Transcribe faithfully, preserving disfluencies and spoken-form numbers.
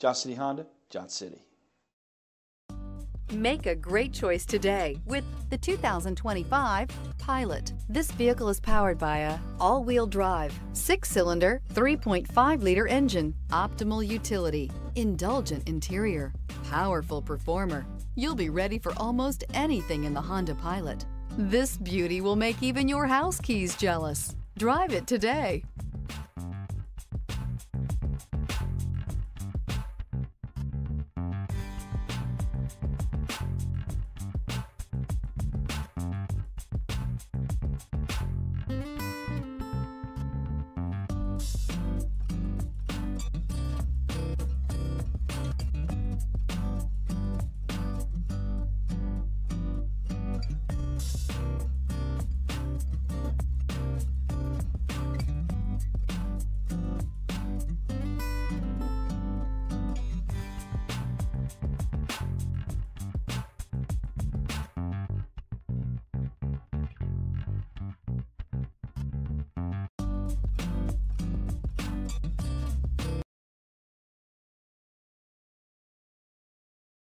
Johnson City Honda, Johnson City. Make a great choice today with the two thousand twenty-five Pilot. This vehicle is powered by a all-wheel drive, six-cylinder, three point five liter engine, optimal utility, indulgent interior, powerful performer. You'll be ready for almost anything in the Honda Pilot. This beauty will make even your house keys jealous. Drive it today.